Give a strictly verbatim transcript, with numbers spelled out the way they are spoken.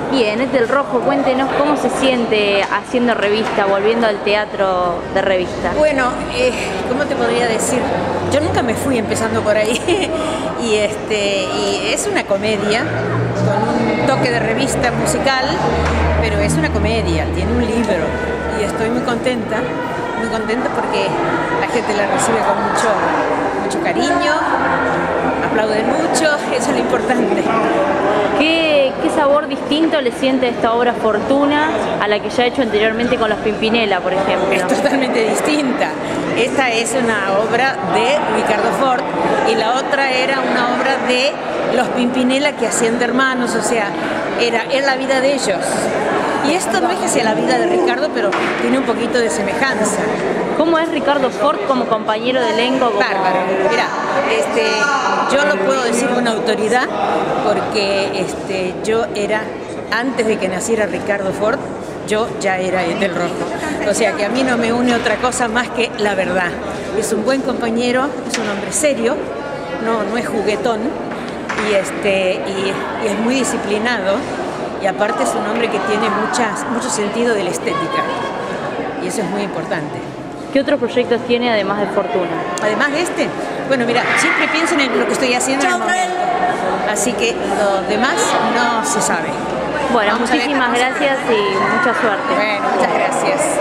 Bien, es del Rojo, cuéntenos cómo se siente haciendo revista, volviendo al teatro de revista. Bueno, eh, ¿cómo te podría decir? Yo nunca me fui empezando por ahí y, este, y es una comedia con un toque de revista musical, pero es una comedia, tiene un libro y estoy muy contenta, muy contenta porque la gente la recibe con mucho, mucho cariño, aplauden mucho, eso es lo importante. ¿Qué, ¿Qué sabor distinto le siente esta obra Fortuna a la que ya ha hecho anteriormente con los Pimpinela, por ejemplo? Es totalmente distinta. Esta es una obra de Ricardo Ford y la otra era una obra de los Pimpinela que hacían de hermanos, o sea, era, era la vida de ellos. Y esto no es que sea la vida de Ricardo, pero tiene un poquito de semejanza. ¿Cómo es Ricardo Ford como compañero de elenco? Como... Bárbaro. Mira, este, yo lo puedo decir con autoridad porque este, yo era, antes de que naciera Ricardo Ford, yo ya era del Rojo. O sea que a mí no me une otra cosa más que la verdad. Es un buen compañero, es un hombre serio, no, no es juguetón y, este, y, y es muy disciplinado y aparte es un hombre que tiene muchas, mucho sentido de la estética y eso es muy importante. ¿Qué otros proyectos tiene además de Fortuna? Además de este, bueno, mira, siempre pienso en lo que estoy haciendo en el momento, así que lo demás no se sabe. Bueno, Vamos muchísimas gracias y mucha suerte. Bueno, muchas gracias.